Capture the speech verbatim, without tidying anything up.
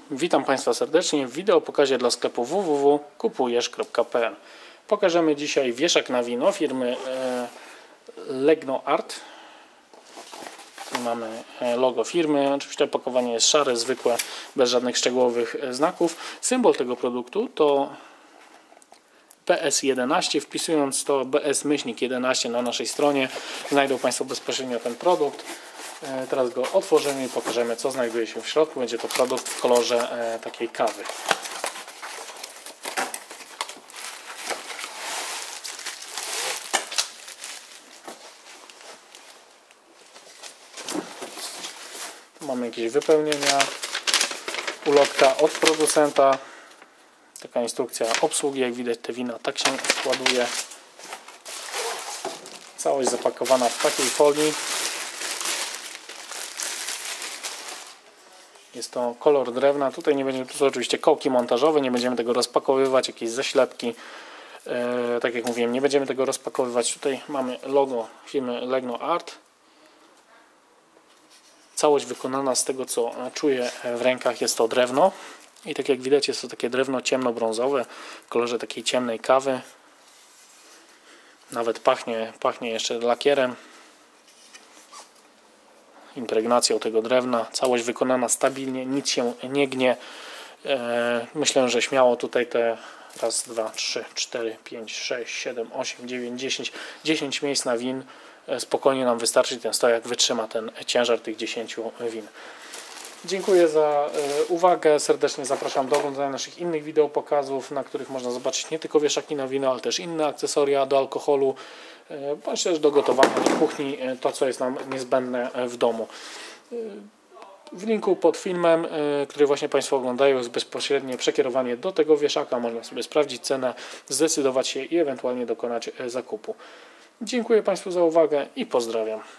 Witam Państwa serdecznie w wideo pokazie dla sklepu w w w kropka kupujesz kropka p l. Pokażemy dzisiaj wieszak na wino firmy Legno Art. Tu mamy logo firmy. Oczywiście opakowanie jest szare, zwykłe, bez żadnych szczegółowych znaków. Symbol tego produktu to B S jedenaście. Wpisując to B S jedenaście na naszej stronie znajdą Państwo bezpośrednio ten produkt. Teraz go otworzymy i pokażemy, co znajduje się w środku. Będzie to produkt w kolorze takiej kawy. Tu mamy jakieś wypełnienia, ulotka od producenta, taka instrukcja obsługi. Jak widać, te wina tak się składuje. Całość zapakowana w takiej folii. Jest to kolor drewna. Tutaj nie będzie, tu są oczywiście kołki montażowe, nie będziemy tego rozpakowywać, jakieś zaślepki. E, tak jak mówiłem, nie będziemy tego rozpakowywać. Tutaj mamy logo firmy Legno Art. Całość wykonana z tego, co czuję w rękach, jest to drewno. I tak jak widać, jest to takie drewno ciemnobrązowe w kolorze takiej ciemnej kawy. Nawet pachnie, pachnie jeszcze lakierem, impregnacją tego drewna. Całość wykonana stabilnie, nic się nie gnie. Myślę, że śmiało tutaj te raz, dwa, trzy, cztery, pięć, sześć, siedem, osiem, dziewięć, dziesięć, dziesięć miejsc na win. Spokojnie nam wystarczy, ten stojak wytrzyma ten ciężar tych dziesięciu win. Dziękuję za uwagę. Serdecznie zapraszam do oglądania naszych innych wideo pokazów, na których można zobaczyć nie tylko wieszaki na wino, ale też inne akcesoria do alkoholu, bądź też do gotowania, do kuchni, to co jest nam niezbędne w domu. W linku pod filmem, który właśnie Państwo oglądają, jest bezpośrednie przekierowanie do tego wieszaka. Można sobie sprawdzić cenę, zdecydować się i ewentualnie dokonać zakupu. Dziękuję Państwu za uwagę i pozdrawiam.